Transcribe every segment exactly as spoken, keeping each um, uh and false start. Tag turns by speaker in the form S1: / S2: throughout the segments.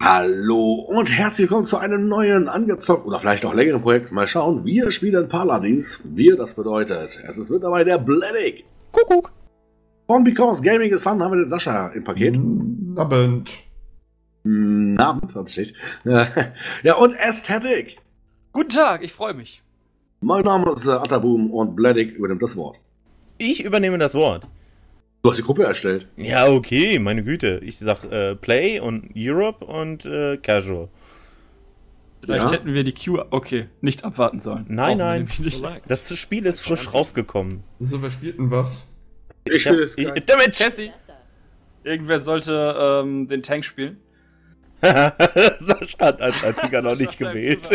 S1: Hallo und herzlich willkommen zu einem neuen, angezockt oder vielleicht auch längeren Projekt. Mal schauen, wir spielen Paladins. Wir, das bedeutet, es ist mit dabei der Bledig.
S2: Kuckuck.
S1: Von Because Gaming is Fun haben wir den Sascha im Paket.
S2: Abend.
S1: Guten Abend, hab ich nicht. Ja, und Aesthetic.
S3: Guten Tag, ich freue mich.
S1: Mein Name ist äh, Ataboom und Bledig übernimmt das Wort.
S2: Ich übernehme das Wort.
S1: Du hast die Gruppe erstellt.
S2: Ja, okay, meine Güte. Ich sag äh, Play und Europe und äh, Casual.
S3: Vielleicht
S1: Ja?
S3: hätten wir die Q... Okay, nicht abwarten sollen.
S2: Nein,
S3: Brauchen wir
S2: nein.
S3: nämlich nicht.
S2: Das Spiel ist frisch rausgekommen.
S4: So, wer spielt denn was?
S1: Ich spiele es.
S2: ich, Damit!
S3: Cassie, irgendwer sollte ähm, den Tank spielen.
S2: Sascha hat als einziger noch nicht gewählt.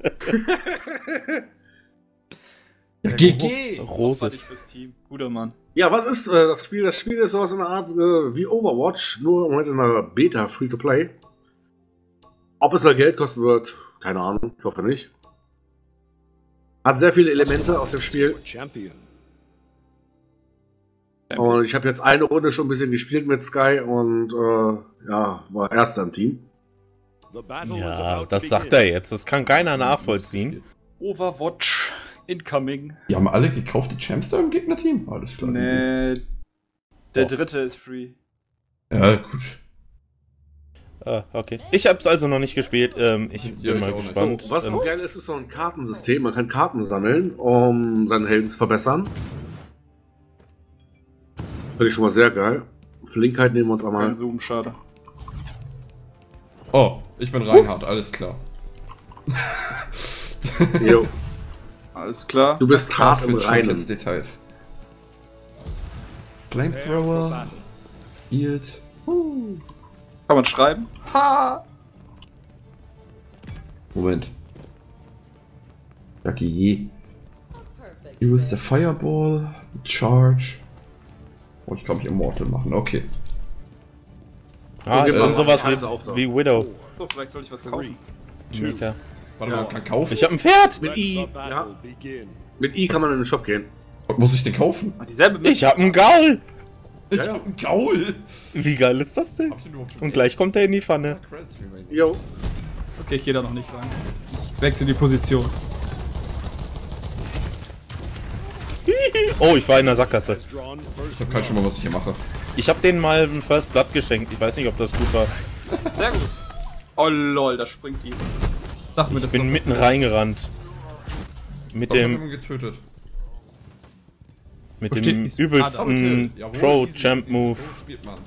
S4: Ja, G G!
S2: Rose.
S3: Dich fürs Team. Guter Mann.
S1: Ja, was ist äh, das Spiel? Das Spiel ist so eine Art äh, wie Overwatch, nur heute in einer Beta, Free-to-Play. Ob es da Geld kosten wird, keine Ahnung, ich hoffe nicht. Hat sehr viele Elemente aus dem Spiel. Und ich habe jetzt eine Runde schon ein bisschen gespielt mit Sky und äh, ja, war erster im Team.
S2: Ja, das sagt er jetzt. Das kann keiner nachvollziehen.
S3: Overwatch incoming.
S4: Die haben alle gekaufte Champs da im Gegnerteam? Alles klar.
S3: Nee, der
S2: Doch.
S3: dritte ist free.
S4: Ja, gut.
S2: Ah, okay. Ich hab's also noch nicht gespielt. Ähm, ich bin
S4: Ja,
S2: mal
S4: ich auch nicht.
S2: gespannt.
S1: Oh, was
S2: ähm,
S1: auch geil ist, ist so ein Kartensystem. Man kann Karten sammeln, um seine Helden zu verbessern. Finde ich schon mal sehr geil. Flinkheit nehmen wir uns
S3: Kein
S1: einmal.
S3: Zoom, schade.
S4: Oh, ich bin Reinhard, alles klar.
S1: Jo.
S3: Alles klar.
S1: Du bist hart im
S4: Mit
S1: Reinen.
S4: Champions Details. Flamethrower. Healed. Uh.
S3: Kann man schreiben? Ha!
S4: Moment. Jackie. Use the Fireball. Charge. Und ich kann mich Immortal machen, okay.
S2: ah, ich
S1: Okay,
S2: bin
S1: äh,
S2: sowas
S1: Scheiße auf da.
S2: wie, wie Widow.
S3: So, vielleicht soll ich was kaufen.
S2: Mika.
S4: Warte
S1: Ja.
S4: mal, man kann kaufen?
S2: Ich hab ein Pferd!
S1: Mit I, ja. Mit I kann man in den Shop gehen.
S4: Was muss ich denn kaufen?
S3: Ah, dieselbe
S2: Ich hab einen Gaul!
S4: Ich
S1: Ja, ja.
S4: hab einen Gaul!
S2: Wie geil ist das denn?
S4: Hab ich den überhaupt schon
S2: Und gleich kommt er in die Pfanne.
S4: Credits für mich.
S1: Jo.
S3: Okay, ich gehe da noch nicht rein. Wechsel die Position.
S2: Oh, ich war in der Sackgasse.
S4: Ich hab keinen Schimmer, was ich hier mache.
S2: Ich hab denen mal ein First Blood geschenkt. Ich weiß nicht, ob das gut war.
S3: Sehr gut. Oh lol, da springt die. Sag mir
S2: Ich
S3: das
S2: bin
S3: doch,
S2: mitten
S3: was-
S2: reingerannt. Mit
S4: Was hat
S2: dem,
S4: jemand getötet?
S2: mit
S3: Wo
S2: dem
S3: steht die-
S2: übelsten
S4: Jawohl,
S2: Pro-Champ-Move.
S4: so spielt man.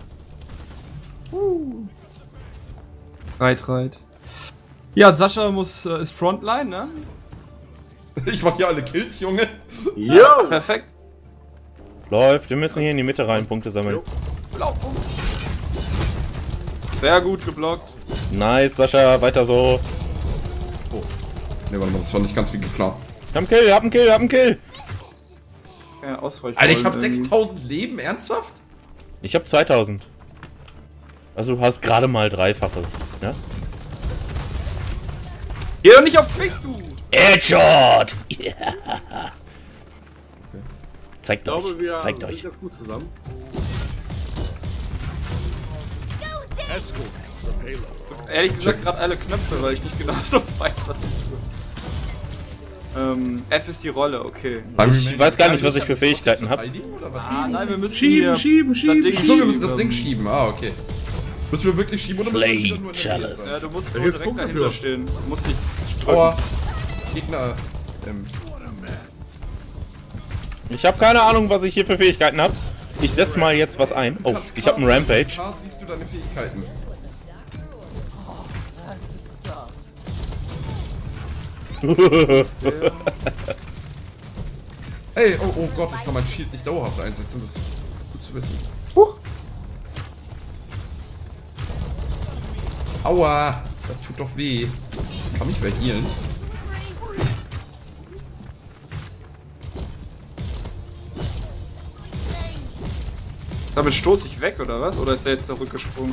S3: Reit, reit. Ja, Sascha muss, äh, ist Frontline, ne?
S4: Ich mach hier alle Kills, Junge.
S1: Jo.
S3: Perfekt.
S2: Läuft, wir müssen hier in die Mitte rein Punkte sammeln.
S3: Blau. Sehr gut geblockt.
S2: Nice, Sascha, weiter so.
S4: Oh. Ne, warte mal, das war nicht ganz wie geplant.
S2: Ich hab einen Kill, hab einen Kill, hab einen Kill.
S3: Ja, Ausweichen.
S4: Alter, ich hab
S3: wollen, ähm,
S4: sechstausend Leben, ernsthaft?
S2: Ich hab zweitausend. Also du hast gerade mal dreifache. Ja?
S3: Geh doch nicht auf mich, du!
S2: Headshot! Yeah. Zeigt
S1: Ich glaube,
S2: euch,
S1: wir
S2: zeigt
S1: sind
S2: euch.
S1: ganz gut zusammen.
S3: Ehrlich gesagt gerade alle Knöpfe, weil ich nicht genau so weiß, was ich tue. Ähm, F ist die Rolle, okay.
S2: Ich weiß gar nicht, was ich für Fähigkeiten hab.
S3: Ah, nein, wir müssen
S1: Schieben,
S3: hier
S1: schieben, schieben,
S3: Ding
S4: Achso, wir müssen das
S3: schieben.
S4: Ding schieben. Ah, okay. Müssen wir wirklich schieben oder müssen wir wieder nur in der
S2: Slay
S4: Nähe
S2: Chalice.
S4: sein?
S3: Ja, du musst
S1: Da
S3: nur
S1: gibt's
S3: direkt
S1: Punkte
S3: dahinter
S1: für.
S3: stehen. Du musst nicht drücken.
S4: Aua. Gegner. Ähm.
S2: Ich habe keine Ahnung, was ich hier für Fähigkeiten habe. Ich setz mal jetzt was ein. Oh, ich habe einen Rampage.
S4: Da siehst du deine Fähigkeiten. Ey, oh, oh Gott, ich kann mein Shield nicht dauerhaft einsetzen. Das ist gut zu wissen. Huch. Aua, das tut doch weh. Kann mich wer healen?
S3: Damit stoße ich weg, oder was? Oder ist er jetzt zurückgesprungen?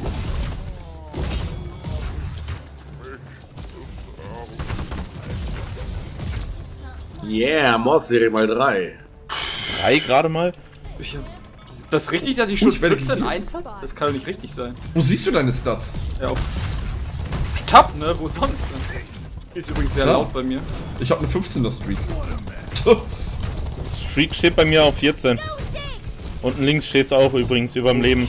S1: Yeah, Mordserie mal drei.
S2: Drei gerade mal.
S3: Ich hab... Ist das richtig, dass ich schon
S4: ich werde
S3: vierzehn
S4: gegeben.
S3: eins habe? Das kann doch nicht richtig sein.
S4: Wo siehst du deine Stats?
S3: Ja, auf hab, ne? Wo sonst? Ist übrigens sehr
S4: Ja.
S3: laut bei mir.
S4: Ich habe eine fünfzehner Streak.
S2: Streak steht bei mir auf vierzehn. Unten links steht's auch übrigens überm Leben.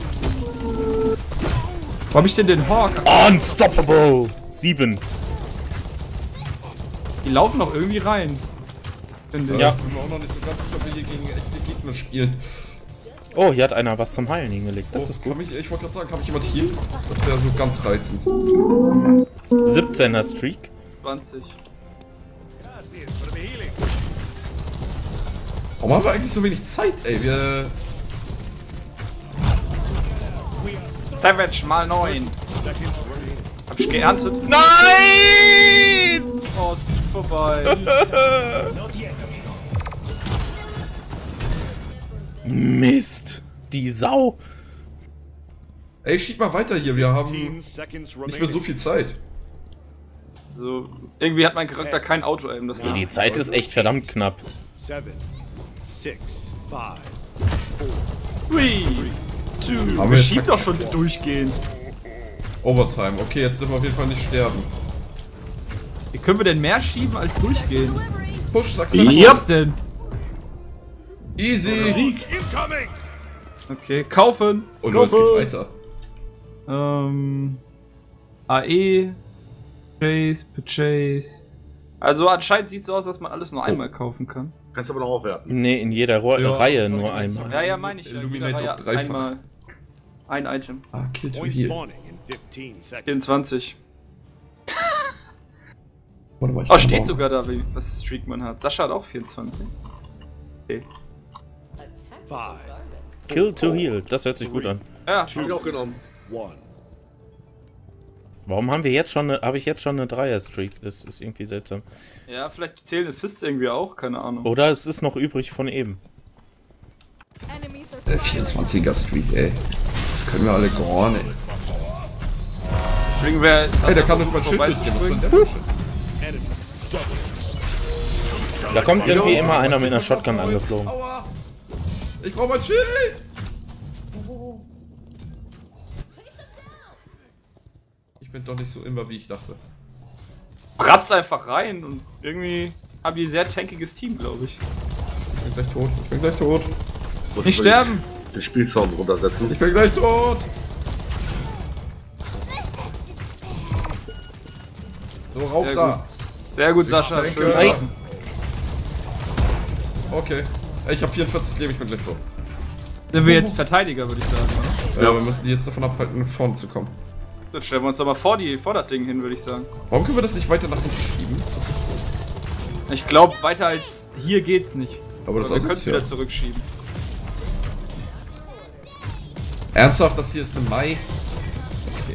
S3: Wo hab ich denn den Hawk?
S2: Unstoppable! sieben.
S3: Die laufen noch irgendwie rein. Finde ich.
S2: Ja.
S4: Ich bin mir auch noch nicht so ganz sicher, ob wir hier gegen echte Gegner spielen.
S2: Oh, hier hat einer was zum Heilen hingelegt. Das
S4: Oh,
S2: ist gut.
S4: kann mich, ich wollte gerade sagen, kann mich jemand hier? Das wäre so ganz reizend.
S2: siebzehner Streak.
S3: zwanzig.
S4: Warum haben wir eigentlich so wenig Zeit, ey? Wir...
S3: Savage mal neun. Hab ich geerntet?
S2: Nein!
S3: Oh, es ist vorbei.
S2: Mist. Die Sau.
S4: Ey, schieb mal weiter hier, wir haben
S5: fifteen seconds
S4: nicht mehr
S5: remaining.
S4: so viel Zeit.
S3: So, irgendwie hat mein Charakter kein Auto-Aim. Das
S2: Nee, die Zeit ist echt verdammt knapp.
S5: Seven, six, five.
S3: Three, two.
S4: Haben
S3: Wir
S4: wir jetzt
S3: schieben
S4: verkackt?
S3: doch schon durchgehend.
S4: Overtime. Okay, jetzt dürfen wir auf jeden Fall nicht sterben.
S3: Wie können wir denn mehr schieben als durchgehen?
S4: Push, sagst du?
S1: Ja.
S3: Was denn?
S4: Easy.
S5: Incoming!
S3: Okay, kaufen.
S4: Und los
S3: kaufen.
S4: geht weiter.
S3: Ähm, A E, Chase, Purchase. Also anscheinend sieht es so aus, dass man alles nur einmal kaufen kann.
S1: Kannst du aber noch aufwerten.
S2: Nee, in jeder Ro
S4: Ja.
S2: Reihe nur einmal.
S3: Ja, ja, meine ich. Ja,
S4: Illuminate
S3: jeder
S4: auf
S3: Reihe
S4: dreifach.
S3: einmal ein Item.
S4: Ah, Kill to
S5: Point
S4: heal.
S5: spawning in fifteen seconds.
S3: vierundzwanzig.
S4: Warte mal, ich
S3: Oh,
S4: kann
S3: steht
S4: mal-
S3: sogar da, wie, was Streak man hat. Sascha hat auch vierundzwanzig. Okay.
S5: Five,
S2: Kill to heal. Das hört sich gut an.
S3: Ja,
S1: Hab ich auch genommen.
S5: one.
S2: Warum haben wir jetzt schon eine, habe ich jetzt schon eine Dreier-Streak? Das ist irgendwie seltsam.
S3: ja, vielleicht zählen Assists irgendwie auch, keine Ahnung.
S2: Oder es ist noch übrig von eben.
S4: Der vierundzwanziger Streak, ey. Können wir alle gorn, ey.
S3: Deswegen wäre.
S4: Ey, der kann doch über Schild mitgehen. Was soll denn der für Shit?
S5: Enemy.
S2: Da kommt irgendwie immer einer mit einer Shotgun angeflogen.
S4: Aua! Ich brauch mein Schild! Ich bin doch nicht so immer, wie ich dachte.
S3: Ratzt einfach rein und irgendwie haben die ein sehr tankiges Team, glaube ich.
S4: Ich bin gleich tot. Ich bin gleich tot.
S1: Muss
S3: Nicht
S1: ich mal
S3: sterben!
S1: Den, den Spielsound runtersetzen.
S4: Ich bin gleich tot! So, rauf
S3: Sehr
S4: da!
S3: gut. Sehr gut, Sascha.
S4: denke-
S3: Schön.
S2: Nein.
S4: Okay. Ey, ich hab vierundvierzig Leben, ich bin gleich tot.
S3: Sind wir jetzt Verteidiger, würde ich sagen, oder?
S4: Ja, wir müssen die jetzt davon abhalten, nach vorne zu kommen.
S3: Dann stellen wir uns doch mal vor, die, vor das Ding hin, würde ich sagen.
S4: Warum können wir das nicht weiter nach hinten schieben? Das ist.
S3: Ich glaube, weiter als hier geht's nicht.
S4: Aber das
S3: Aber wir
S4: ist
S3: können es
S4: ja.
S3: wieder zurückschieben.
S4: Ernsthaft, das hier ist eine Mai? Okay.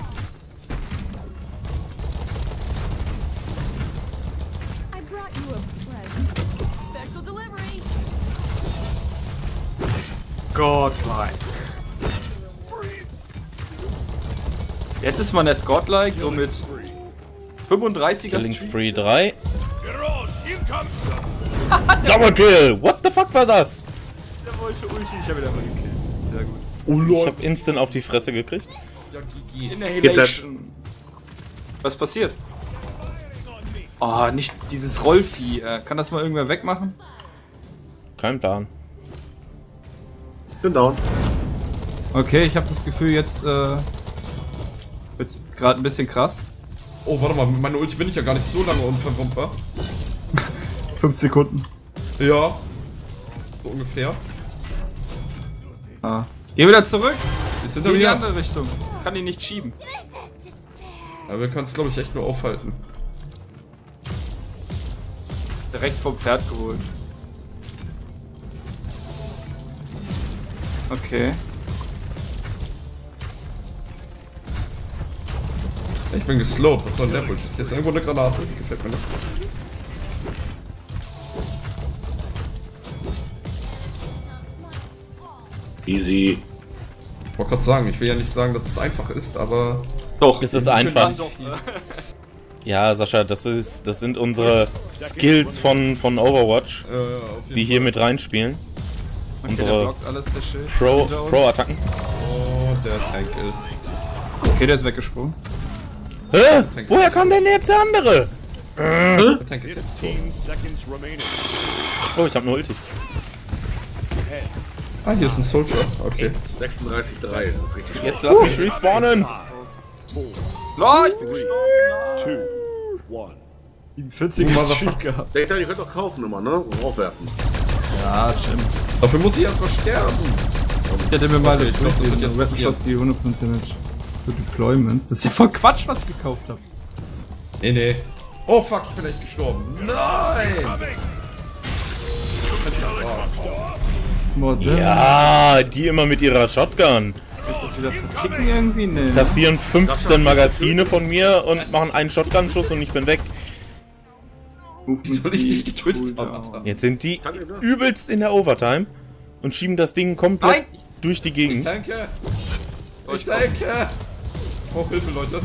S6: I brought you a present. Special delivery.
S3: Godlike. Jetzt ist man der Godlike, so mit fünfunddreißiger
S2: Killing
S3: Streak.
S2: Spree drei.
S5: Garage incoming!
S2: Double Kill! What the fuck war das?
S3: Der wollte Ulti, ich habe wieder mal gekillt. Sehr gut.
S4: Oh
S2: Ich
S4: lol.
S2: hab instant auf die Fresse gekriegt.
S4: Ja, Gigi.
S3: Inhalation. Was passiert? Oh, nicht dieses Rollvieh. Äh, Kann das mal irgendwer wegmachen?
S2: Kein Plan.
S1: Bin down.
S3: Okay, ich habe das Gefühl, jetzt äh, wird's gerade ein bisschen krass.
S4: Oh, warte mal, mit meiner Ulti bin ich ja gar nicht so lange unverwundbar.
S3: Fünf Sekunden.
S4: Ja. So ungefähr.
S3: Ah. Geh wieder zurück.
S4: Wir sind
S3: In
S4: da
S3: die
S4: wieder.
S3: andere Richtung. Kann ihn nicht schieben.
S4: Aber wir können es, glaube ich, echt nur aufhalten.
S3: Direkt vom Pferd geholt. Okay.
S4: Ich bin geslowt, was soll denn der Bullshit? Hier ist irgendwo eine Granate, die gefällt mir nicht.
S1: Easy.
S4: Ich wollte gerade sagen, ich will ja nicht sagen, dass es einfach ist, aber...
S3: Doch.
S2: Es ist einfach.
S3: Doch,
S2: Ja, Sascha, das ist, das sind unsere Skills von, von Overwatch,
S4: Äh, auf jeden
S2: die hier mit reinspielen.
S3: okay, der
S2: Unsere
S3: blockt alles, der Schild.
S2: Pro,
S3: Hinter uns.
S2: Pro-Attacken.
S4: Oh, der Tank ist...
S3: Okay, der ist weggesprungen.
S2: Hä? Woher kommt denn jetzt der andere?
S4: Der Tank ist jetzt tot.
S5: fifteen seconds remaining.
S2: Oh, ich hab nur Ulti.
S4: Ah, hier ist ein Soldier. Okay.
S1: sechsunddreißig drei. Richtig schlecht.
S2: Jetzt lass mich respawnen.
S3: Lol, ich bin
S5: Three,
S3: gestorben.
S5: two, one.
S3: vierziger Streak gehabt.
S1: Der ihr könnt doch kaufen immer, ne? Und aufwerfen.
S3: Ja, Jim.
S4: Dafür muss ich erstmal sterben.
S3: Ich hätte mir mal
S4: Okay,
S3: okay,
S4: ich glaub, das wird jetzt
S3: West
S4: passieren.
S3: Shots, die hundert Prozent Damage für Deployments. Das ist ja voll Quatsch, was ich gekauft habe.
S4: Nee, nee. Oh fuck, ich bin echt gestorben. Nein!
S3: More Damage.
S2: Ja, die immer mit ihrer Shotgun.
S3: Kann ich das wieder verticken irgendwie? Nee.
S2: Kassieren fünfzehn Magazine von mir und machen einen Shotgun-Schuss und ich bin weg.
S4: Wie soll ich dich getötet haben?
S2: Jetzt sind die übelst in der Overtime und schieben das Ding komplett
S3: Nein!
S2: durch die
S4: Ich
S2: Gegend.
S4: denke. Ich denke. Oh, Hilfe, Leute.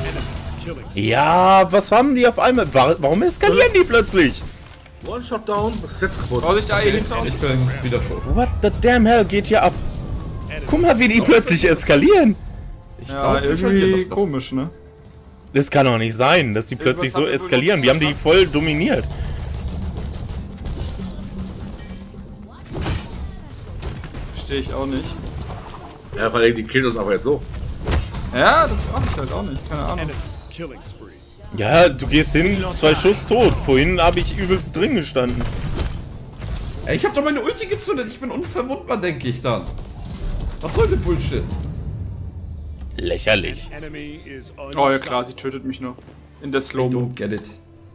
S2: Ja, was haben die auf einmal? Wa- Warum eskalieren die plötzlich?
S1: One-Shot down. Was ist jetzt kaputt?
S3: Vorsicht, A E hinter uns.
S4: Ich bin wieder tot.
S2: What the damn hell geht hier ab? Guck mal, wie die plötzlich eskalieren.
S4: Ich
S3: Ja,
S4: glaub, wir verlieren
S3: irgendwie
S4: das noch.
S3: komisch, ne?
S2: Das kann doch nicht sein, dass die plötzlich so eskalieren. Wir haben die voll dominiert.
S3: Verstehe ich auch nicht.
S1: Ja, weil die killen uns aber jetzt so.
S3: Ja, das mache ich halt auch nicht. Keine Ahnung.
S5: Killing spree.
S2: Ja, du gehst hin, zwei Schuss tot. Vorhin habe ich übelst drin gestanden.
S4: Ey, ich hab doch meine Ulti gezündet. Ich bin unverwundbar, denke ich dann. Was soll denn Bullshit?
S2: Lächerlich.
S5: Enemy is
S3: Oh ja klar, sie tötet mich noch. In der Slow-Mo.
S4: get it.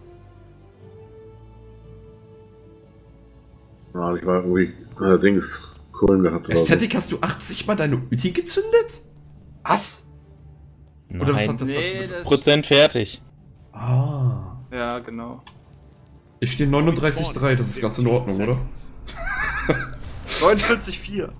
S1: Ja, ich war irgendwie allerdings Kohlen gehabt. oder so.
S4: Ästhetik, hast du achtzig mal deine Ulti gezündet?
S3: Was?
S4: Oder was
S2: Nein.
S4: hat das
S3: Nee,
S4: dazu?
S3: das...
S2: Prozent fertig.
S4: Ah.
S3: Ja, genau.
S4: Ich stehe neununddreißig drei, das ist ganz in Ordnung, oder?
S3: neunundvierzig vier.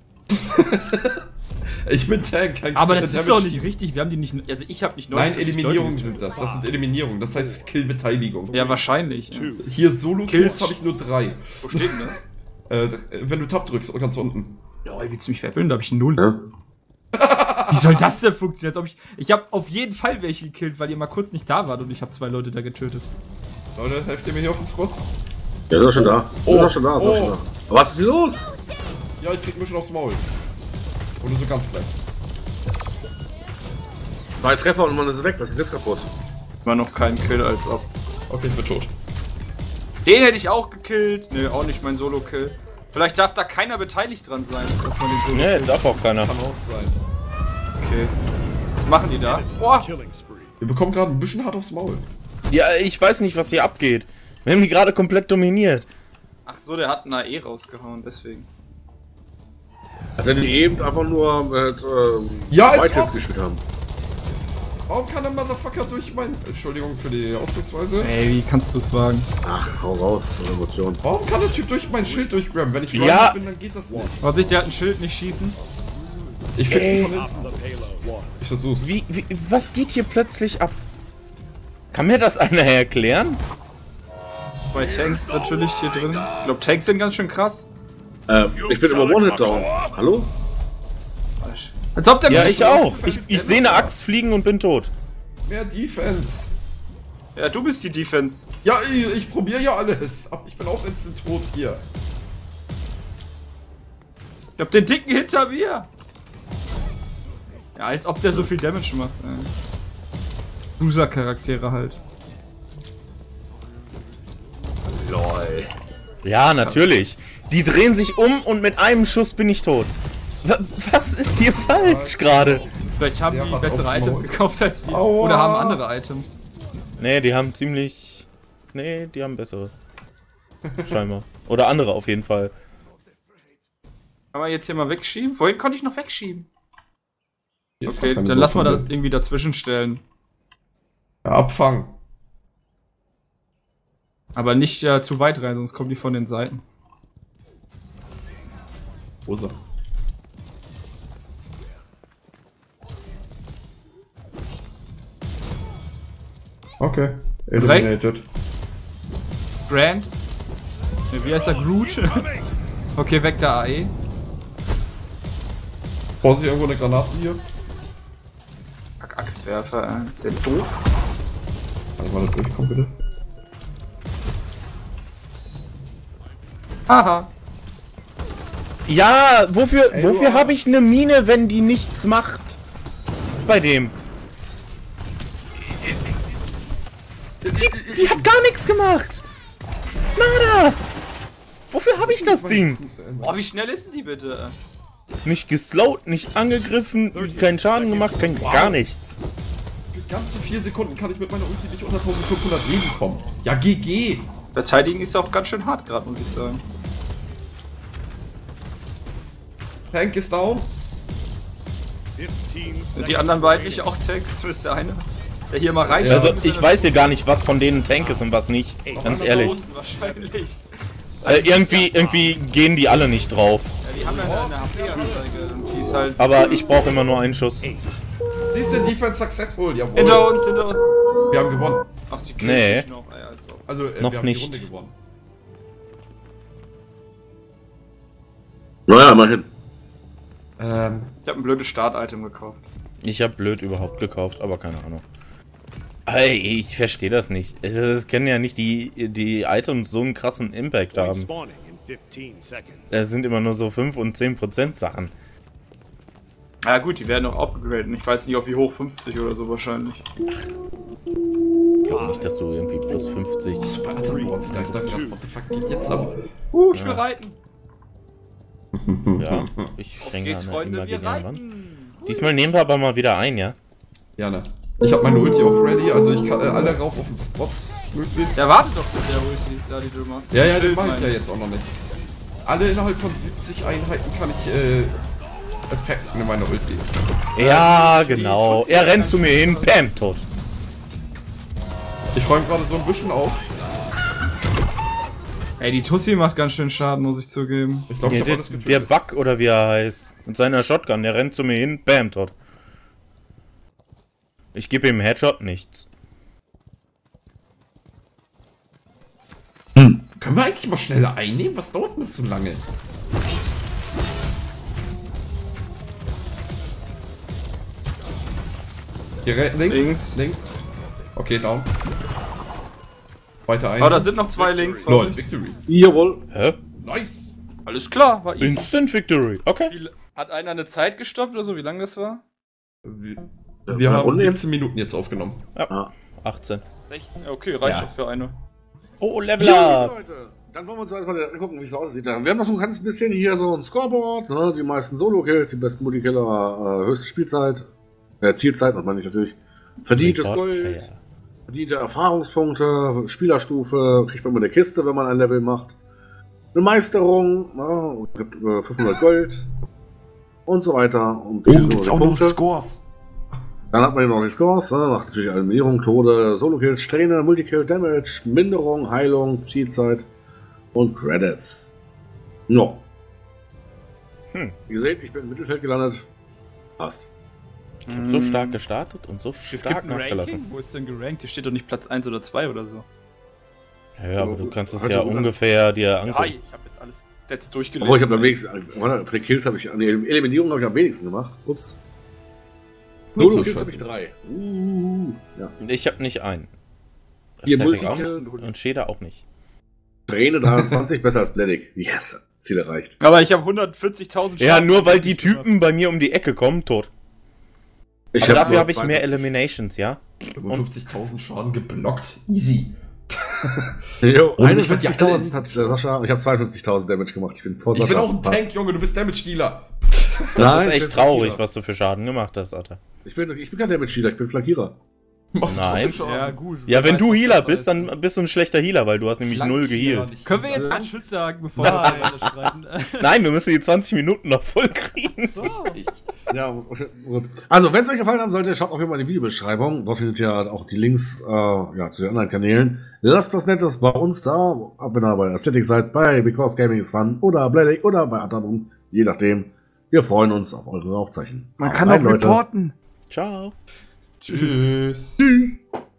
S4: Ich bin Tank, kein
S3: Aber
S4: guter
S3: das ist
S4: Damage.
S3: doch nicht richtig. Wir haben die nicht... Also ich habe nicht
S4: Nein,
S3: neunundvierzig
S4: Eliminierungen
S3: Leute
S4: sind das. Das sind Eliminierungen. Das heißt Kill-Beteiligung.
S3: Ja, wahrscheinlich. Ja.
S5: Two.
S4: Hier solo
S3: Kills.
S4: Kills habe ich nur drei.
S3: Wo steht denn das?
S4: Äh, wenn du Tab drückst, ganz unten.
S3: Ja, willst du mich veräppeln? Da habe ich null.
S1: Ja?
S3: Wie soll das denn funktionieren? Als ob ich ich habe auf jeden Fall welche gekillt, weil ihr mal kurz nicht da wart und ich habe zwei Leute da getötet.
S4: Leute, helft ihr mir hier auf den Spot?
S1: Ja, ist doch schon da.
S4: Oh,
S1: Ist doch schon da, ist doch
S4: oh.
S1: schon da. Aber was ist hier los?
S4: Ja, ich krieg mir schon aufs Maul. Oder so ganz leicht.
S1: Zwei Treffer und man ist weg. Was ist jetzt kaputt?
S3: War noch kein Kill, als ob.
S4: Okay, ich bin tot.
S3: Den hätte ich auch gekillt. Nö, auch nicht mein Solo-Kill. Vielleicht darf da keiner beteiligt dran sein, dass man den Solo
S2: Nee,
S3: killt.
S2: darf auch keiner.
S4: Kann auch sein.
S3: Okay. Was machen die da? Boah.
S5: Killing spree.
S4: Wir bekommen gerade ein bisschen hart aufs Maul.
S2: Ja, ich weiß nicht, was hier abgeht. Wir haben die gerade komplett dominiert.
S3: Ach so, der hat einen A E rausgehauen, deswegen.
S1: Also die eben einfach nur mit äh,
S4: Ja, als
S1: White Hits
S4: ob.
S1: gespielt haben.
S4: Warum kann der Motherfucker durch mein... Entschuldigung für die Ausdrucksweise.
S3: Ey, wie kannst du es wagen?
S1: Ach, hau raus, so eine Emotion.
S4: Warum kann der Typ durch mein Schild durchgrabben? Wenn ich
S2: Ja.
S4: ja. bin, dann geht das nicht.
S3: Vorsicht, der hat ein Schild, nicht schießen.
S4: Ich fix
S2: Ey.
S4: ihn von hinten.
S5: The payload. One.
S4: Ich versuch's.
S2: Wie, wie, was geht hier plötzlich ab? Kann mir das einer erklären?
S3: Zwei Tanks natürlich hier drin. Ich glaube, Tanks sind ganz schön krass.
S1: Äh, ich bin immer One-Hit down. Hallo?
S3: Als ob der
S2: Ja,
S3: mich-
S2: ich auch. Ich, ich sehe eine Axt fliegen und bin tot.
S4: Mehr Defense.
S3: Ja, du bist die Defense.
S4: Ja, ich, ich probiere ja alles. Aber ich bin auch instant tot hier.
S3: Ich hab den Dicken hinter mir. Ja, als ob der so viel Damage macht. Loser-Charaktere halt.
S1: Lol.
S2: Ja, natürlich. Die drehen sich um und mit einem Schuss bin ich tot. W was ist hier falsch gerade?
S3: Vielleicht haben
S4: Der
S3: die
S4: hat
S3: bessere
S4: aufs
S3: Items
S4: Maul.
S3: gekauft als wir.
S4: Aua.
S3: Oder haben andere Items.
S2: Nee, die haben ziemlich... Nee, die haben bessere. Scheinbar. Oder andere auf jeden Fall.
S3: Kann man jetzt hier mal wegschieben? Vorhin konnte ich noch wegschieben.
S4: Hier ist
S3: Okay,
S4: gar keine
S3: dann lass mal da
S4: Sorte.
S3: irgendwie dazwischen stellen.
S4: Ja, abfangen.
S3: Aber nicht ja, zu weit rein, sonst kommen die von den Seiten.
S4: Wo ist er? Okay. Eliminated.
S3: Grand. Ne, wie heißt der? Groot? Okay, weg der A E.
S4: Vorsicht, irgendwo eine Granate hier.
S3: Kack, Axtwerfer, äh, ist der doof?
S4: Kann ich mal da durchkommen, bitte?
S3: Haha.
S2: Ja, wofür,
S4: Ey,
S2: wofür
S4: du-
S2: habe ich eine Mine, wenn die nichts macht? Bei dem. Die, die hat gar nichts gemacht. Nada. Wofür habe ich das Ding?
S3: Boah, wie schnell ist denn die bitte?
S2: Nicht geslowt, nicht angegriffen, keinen Schaden gemacht, kein, gar nichts.
S4: Für ganze vier Sekunden kann ich mit meiner Ulti nicht unter eintausendfünfhundert Leben kommen. Ja, G G!
S3: Verteidigen ist auch ganz schön hart gerade, muss ich sagen.
S4: Tank ist down.
S5: fifteen
S3: Sind
S5: seconds
S3: die anderen beiden
S5: remaining.
S3: nicht auch Tanks? Zumindest der eine. Der hier mal rein.
S2: Also ich weiß hier gar nicht, was von denen Tank ist und was nicht. Ganz ehrlich.
S3: Wahrscheinlich.
S2: Äh, irgendwie, irgendwie gehen die alle nicht drauf.
S3: Ja, die haben ja eine, eine H P-Anzeige. Und die ist halt.
S2: Aber ich brauche immer nur einen Schuss.
S4: Diese Defense successful, jawohl.
S3: Hinter uns, hinter uns.
S4: Wir haben gewonnen.
S3: Ach, sie
S2: Nee.
S3: killen sich noch. Ey, also.
S4: Also, äh,
S2: Noch
S4: wir haben
S2: nicht.
S4: die Runde gewonnen.
S1: Naja, immerhin.
S4: Ähm,
S3: Ich habe ein blödes Start-Item gekauft.
S2: Ich habe blöd überhaupt gekauft, aber keine Ahnung. Ey, ich verstehe das nicht. Es können ja nicht die, die Items so einen krassen Impact
S5: Point
S2: haben.
S5: spawning in fifteen seconds.
S2: Das sind immer nur so fünf und zehn Prozent Sachen.
S3: Ja gut, die werden auch upgraden. Ich weiß nicht auf wie hoch, fünfzig oder so wahrscheinlich.
S2: Nicht, dass du irgendwie plus fünfzig...
S4: super Attenboards. Ich dachte, what the fuck geht jetzt aber?
S3: Uh, ich will reiten.
S2: Ja, ich
S3: Auf
S2: hänge
S3: geht's,
S2: an einer
S3: Freunde, wir
S2: imaginären Wand.
S3: reiten.
S2: Diesmal nehmen wir aber mal wieder ein, ja?
S4: Ja, ne. Ich habe meine Ulti auch ready, also ich kann äh, alle rauf auf den Spot möglichst.
S3: Ja, warte doch mit der Ulti, da die du machst.
S4: Ja, ja, den
S3: Schild
S4: mach ich
S3: mein.
S4: ja jetzt auch noch nicht. Alle innerhalb von siebzig Einheiten kann ich äh, Effekten in meiner Ulti.
S2: Ja, genau. Er rennt zu mir hin, Pam, tot.
S4: Ich räume gerade so ein bisschen auf.
S3: Ey, die Tussi macht ganz schön Schaden, muss ich zugeben.
S4: Ich glaube, ich
S2: Ja,
S4: habe
S2: der,
S4: alles getötet.
S2: der Bug oder wie er heißt. Mit seiner Shotgun, der rennt zu mir hin, Bam, tot. Ich gebe ihm Headshot, nichts.
S4: Können wir eigentlich mal schneller einnehmen? Was dauert denn das so lange? Hier re- links,
S3: Links.
S4: links. Okay, down. Weiter ein.
S3: Oh, da sind noch zwei links.
S4: Lol,
S3: Vorsicht.
S4: Victory.
S1: Jawohl.
S2: Hä?
S4: Nice.
S3: Alles klar, war easy.
S2: Instant Victory. Okay.
S3: Wie- Hat einer eine Zeit gestoppt oder so, wie lange das war?
S4: Wir,
S1: Ja,
S4: wir haben
S1: Runde
S4: siebzehn Minuten jetzt aufgenommen.
S1: Ah.
S2: achtzehn.
S3: sechzehn? Okay, reicht
S4: Ja.
S3: doch für eine.
S2: Oh, Level
S1: Ja,
S2: up.
S1: Leute, dann wollen wir uns erstmal angucken, wie es aussieht. Wir haben noch so ein ganz bisschen hier so ein Scoreboard, ne? Die meisten Solo-Kills, die besten Multikiller, äh, höchste Spielzeit, äh, Zielzeit, das meine ich natürlich. Verdientes
S2: Rekord-
S1: Gold,
S2: Ja.
S1: verdiente Erfahrungspunkte, Spielerstufe, kriegt man immer eine Kiste, wenn man ein Level macht. Eine Meisterung, ne? Gibt, äh, fünfhundert Gold und so weiter. Und
S4: Oh,
S1: so
S4: gibt's
S1: die
S4: auch noch
S1: Punkte.
S4: Scores.
S1: Dann hat man hier noch die Scores, ne? Macht natürlich Eliminierung, Tode, Solo-Kills, Strähne, Multikill, Damage, Minderung, Heilung, Zielzeit und Credits. Ja.
S2: Hm.
S1: Wie ihr seht, ich bin im Mittelfeld gelandet. Passt.
S2: Ich hab so stark gestartet und so
S3: Es
S2: stark
S3: gibt ein
S2: nachgelassen.
S3: Ranking? Wo ist denn gerankt? Hier steht doch nicht Platz eins oder zwei oder so.
S2: Ja, aber du kannst es
S1: Hat
S2: ja
S1: er gut
S2: ungefähr dir
S3: Ja,
S2: angucken.
S3: ich habe jetzt alles jetzt durchgelesen.
S1: Obwohl ich habe am wenigsten, warte, für die Kills habe ich, an die Eliminierung habe ich am wenigsten gemacht. Ups.
S4: Nur so
S1: Solo-Kills habe
S4: scheiße.
S1: ich drei. Uh, ja.
S2: Ich hab nicht einen.
S1: Hier
S2: Aesthetic auch
S1: Multikills.
S2: nicht und Shader auch nicht.
S1: Strähne dreiundzwanzig, besser als Bledig. Yes, Ziel erreicht.
S3: Aber ich habe hundertvierzigtausend
S2: Ja, nur weil die
S3: gemacht.
S2: Typen bei mir um die Ecke kommen, tot.
S1: Ich
S2: Aber
S1: hab
S2: dafür
S1: nur
S2: habe ich mehr
S1: zweiundfünfzig.
S2: Eliminations, ja?
S4: fünfundfünfzigtausend Schaden geblockt. Easy.
S1: Jo,
S4: Und ich werd ja
S1: einundfünfzigtausend
S4: alle
S1: hat der Sascha und ich habe zweiundfünfzigtausend Damage gemacht. Ich bin vor
S4: Ich bin
S1: Sascha.
S4: auch ein
S1: Passt.
S4: Tank, Junge, du bist Damage-Dealer.
S2: Das
S1: Nein,
S2: ist
S1: ich
S2: echt
S1: bin
S2: traurig,
S1: Flankierer.
S2: was du für Schaden gemacht hast, Alter.
S1: Ich bin, ich bin kein Damage-Dealer, ich bin Flankierer.
S4: Machst du
S2: Nein.
S4: trotzdem Schaden?
S3: Ja, gut.
S2: Ja, wenn du
S3: Weiß,
S2: Healer
S3: was
S2: bist,
S3: das heißt.
S2: dann bist du ein schlechter Healer, weil du hast nämlich null
S4: Flankierer
S2: geheilt.
S4: nicht.
S3: Können wir jetzt mal Tschüss sagen, bevor wir alle streiten?
S2: Nein, wir müssen die zwanzig Minuten noch voll kriegen.
S3: So.
S1: Ja, gut. Also, wenn es euch gefallen haben sollte, schaut auch immer in die Videobeschreibung. Dort findet ihr auch die Links äh, ja, zu den anderen Kanälen. Lasst was Nettes bei uns da. Ob ihr da bei Aesthetic seid, bei Because Gaming is Fun oder Bledic oder bei Atadum. Je nachdem. Wir freuen uns auf eure Aufzeichen.
S3: Man kann
S1: Rein,
S3: auch reporten.
S2: Ciao.
S4: Tschüss.
S1: Tschüss.